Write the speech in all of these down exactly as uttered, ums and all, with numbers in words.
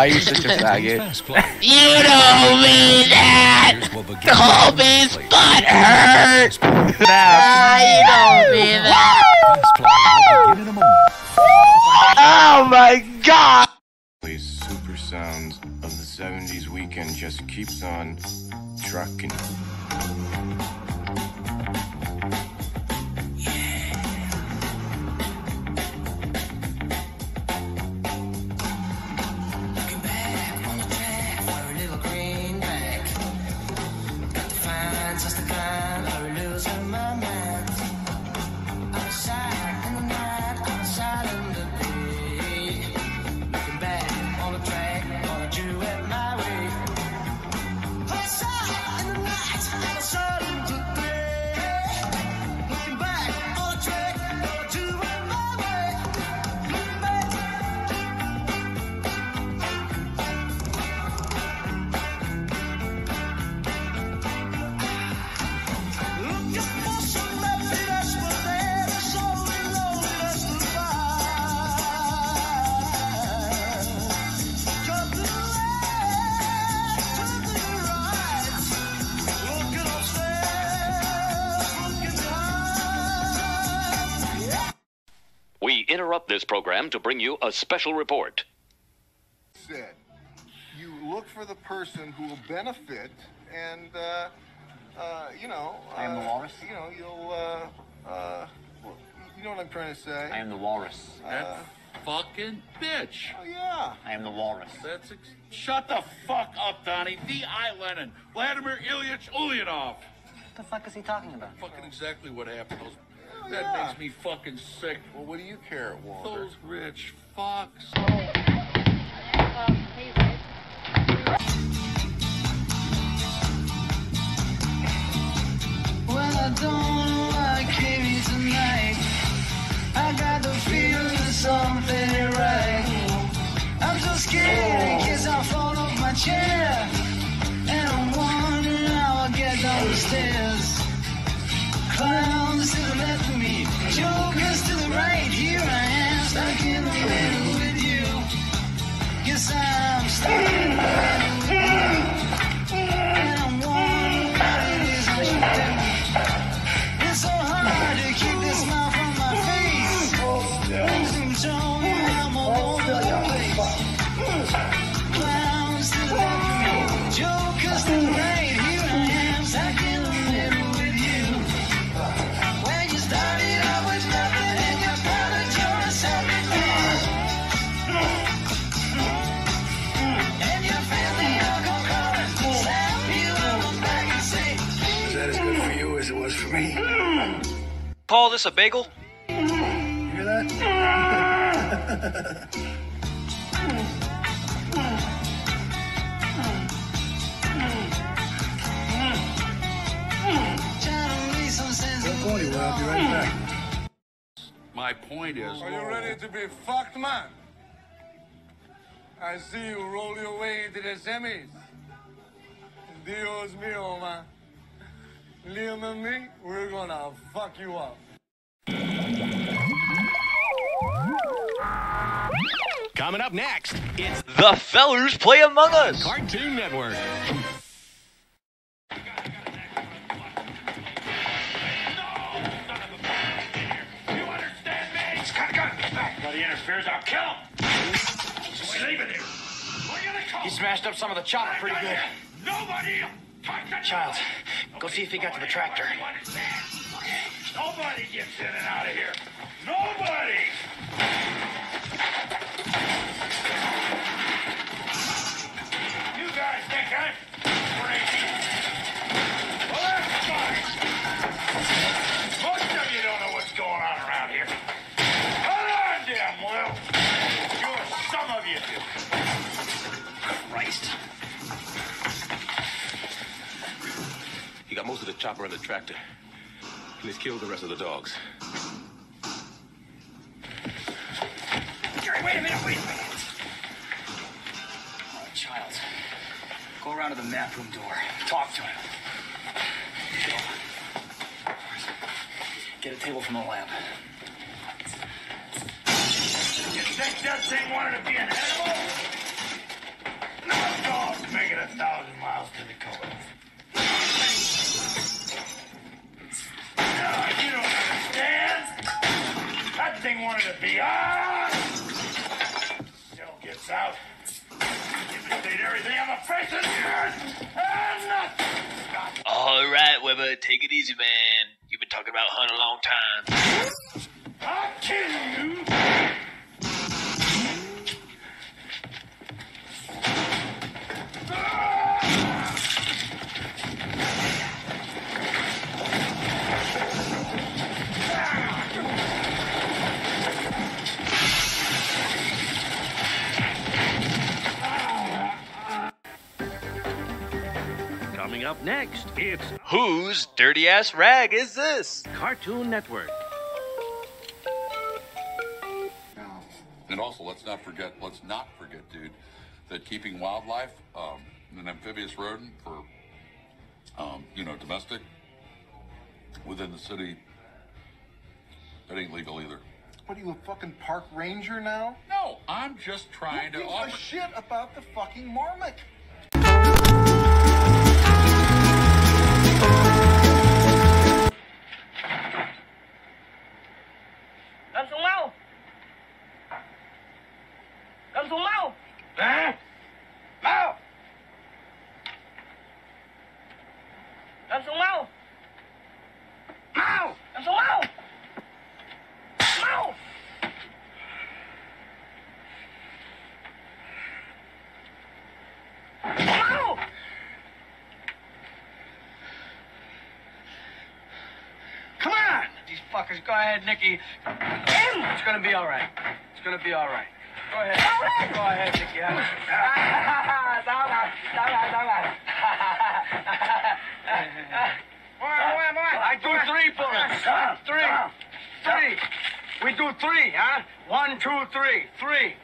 Why are you such a faggot? You don't mean that! Colby's butt hurt! Ah, you don't mean that! Oh my god! These super sounds of the seventies weekend just keeps on trucking. We interrupt this program to bring you a special report. Said, you look for the person who will benefit, and uh, uh, you know. Uh, I am the walrus. You know, you'll. Uh, uh, well, you know what I'm trying to say. I am the walrus. Uh, that fucking bitch. Oh yeah. I am the walrus. That's ex shut the fuck up, Donnie. V I Lenin, Vladimir Ilyich Ulyanov. What the fuck is he talking about? Fucking exactly what happened. Those, oh, that yeah. makes me fucking sick. Well, what do you care, Walter? Those rich fucks. Well, I don't know why I came here tonight. I got the feeling that something ain't right. I'm so scared in case I fall off my chair, and I'm wondering how I'll get down the stairs. Clowns to the left of me, jokers to the right. Here I am, stuck in the middle with you. Yes, I'm stuck in the middle with you. And I'm wondering what it is I should do. It's so hard to keep this smile from my face. Losing control, I'm all over the place. Clowns to the left of me, jokers to the right. Here I am, stuck in the middle with you. When you started out with nothing and you found that you're a selfish man, and you feel the alcohol slap you on the back and say, Was that as good for you as it was for me? Call this a bagel? You hear that? Don't go anywhere, I'll be right back. My point is. Are you ready to be fucked, man? I see you roll your way into the semis. Dios mío, man. Liam and me, we're gonna fuck you up. Coming up next, it's The Fellers Play Among Us! Cartoon Network. Nobody interferes, I'll kill him. Just leave it there. We're gonna call. He smashed up some of the chopper pretty good. Nobody. Child, go see if he got to the tractor. Nobody gets in and out of here. Nobody. You guys think I'm crazy? Well, that's fine. Most of you don't know what's going on around here. Hold on, damn well. Sure, some of you do. Christ. He got most of the chopper and the tractor. And he's killed the rest of the dogs. Jerry, wait a minute, wait a minute. Oh, child. Go around to the map room door. Talk to him. Go. Get a table from the lab. You think that thing wanted to be an animal? a thousand miles to Dakota. No, you don't understand. That thing wanted to be ours. Still gets out. Devastate everything on the face of the earth. And nothing. All right, Weber, take it easy, man. You've been talking about hunt a long time. I'll kill you. Coming up next, it's Whose dirty ass rag is this? Cartoon Network. And also, let's not forget, let's not forget, dude, that keeping wildlife, um, an amphibious rodent for, um, you know, domestic, within the city, that ain't legal either. What are you, a fucking park ranger now? No, I'm just trying Who to gives offer... a shit about the fucking marmot? Cầm súng mau. Cầm súng mau. Hả? Mau. Cầm súng mau. Mau. Cầm súng mau. Mau. Mau. Come on. These fuckers. Go ahead, Nicky. It's gonna be all right. It's gonna be all right. Go ahead. Go ahead, Nicky. Down on, down on, down on. I do three bullets. Three. Three. We do three, huh? One, two, three. Three.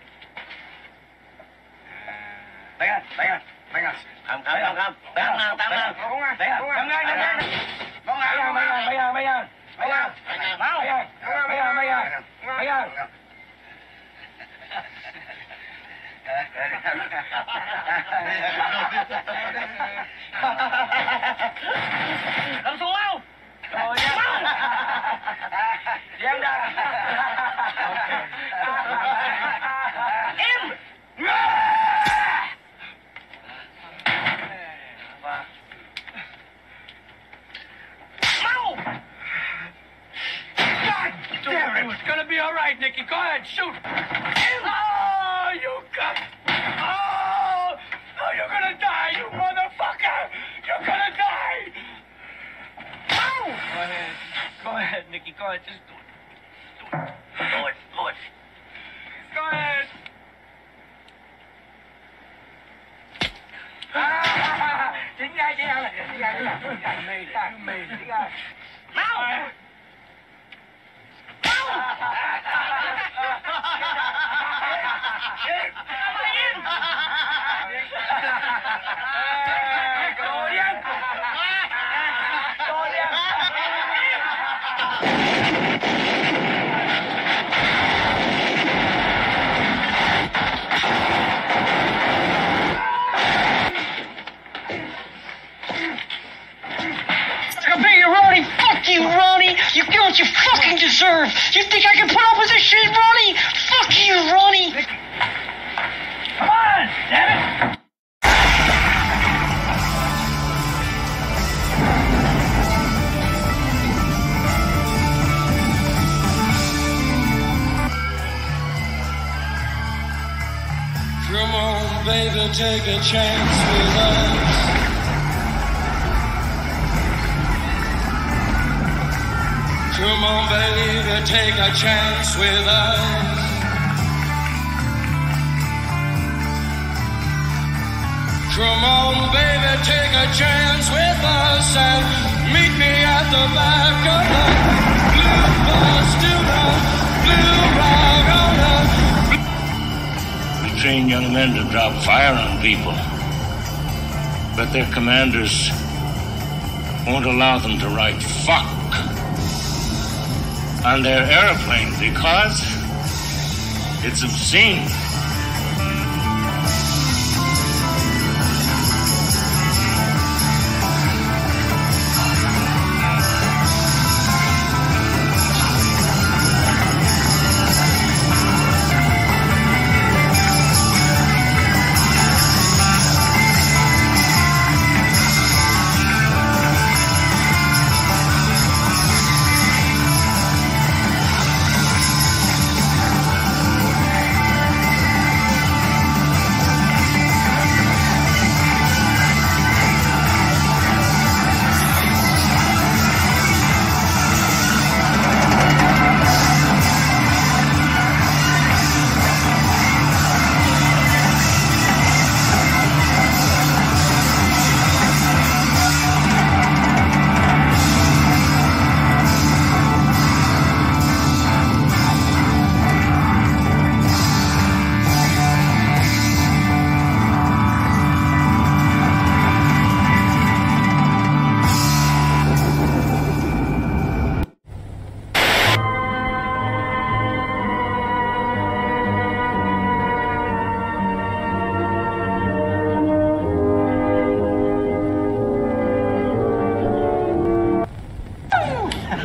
Venga, venga, venga. Come, come, come, come. Down now, down now. Come on, come on, come on. Come on, come on, come on, come on. Come on, Cầm súng mau. Rồi nha. Em ra. Im. Mau. God damn it. It's gonna be all right, Nicky. Go ahead, shoot. Oh, you got. Oh, oh, you're gonna die, you motherfucker. You're gonna die. Mau. Go ahead. Go ahead, Nicky. Go ahead. Just do it. Do it. Do it. Do it. Go ahead. Ah, chính ra, chính ra, chính ra, chính ra. You made it. You made it. Chính ra. Mau. Mau. Fuck you, Ronnie! You get what you fucking deserve! You think I can put up with this shit, Ronnie? Fuck you, Ronnie! Come on, damn it! Come on, baby, take a chance with us. Come on, baby, take a chance with us. Come on, baby, take a chance with us and meet me at the back of the blue bus to the blue rock on the. We train young men to drop fire on people, but their commanders won't allow them to write fuck on their airplane because it's obscene.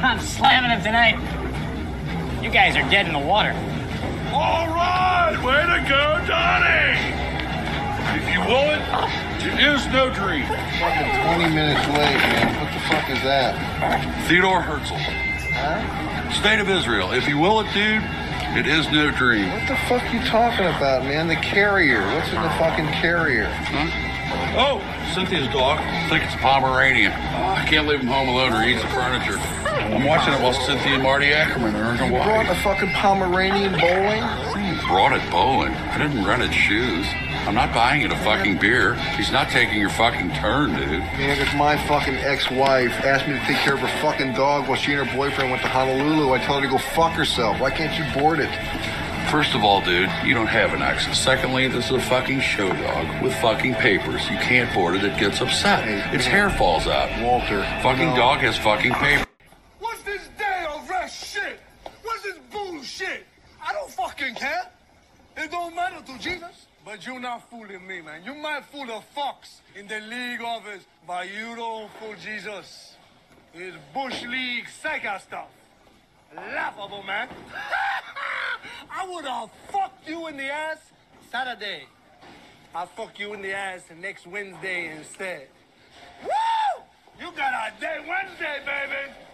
I'm slamming him tonight. You guys are dead in the water. All right, way to go, Donnie. If you will it, it is no dream. Fucking twenty minutes late, man. What the fuck is that? Theodore Herzl. Huh? State of Israel. If you will it, dude, it is no dream. What the fuck you talking about, man? The carrier. What's in the fucking carrier? Huh? Oh, Cynthia's dog. I think it's a Pomeranian. Oh, I can't leave him home alone or he eats the furniture. I'm watching it while Cynthia and Marty Ackerman are in You Hawaii. brought a fucking Pomeranian bowling? I brought it bowling. I didn't rent its shoes. I'm not buying it a fucking beer. He's not taking your fucking turn, dude. Man, if my fucking ex-wife asked me to take care of her fucking dog while she and her boyfriend went to Honolulu, I told her to go fuck herself. Why can't you board it? First of all, dude, you don't have an accent. Secondly, this is a fucking show dog with fucking papers. You can't board it. It gets upset. Hey, its man. hair falls out. Walter. Fucking no. dog has fucking papers. What's this day of rest shit? What's this bullshit? I don't fucking care. It don't matter to Jesus. But you're not fooling me, man. You might fool the fucks in the league office, but you don't fool Jesus. It's Bush League psycho stuff. Laughable, man. I would have fucked you in the ass Saturday. I'll fuck you in the ass next Wednesday instead. Woo! You got a day Wednesday, baby.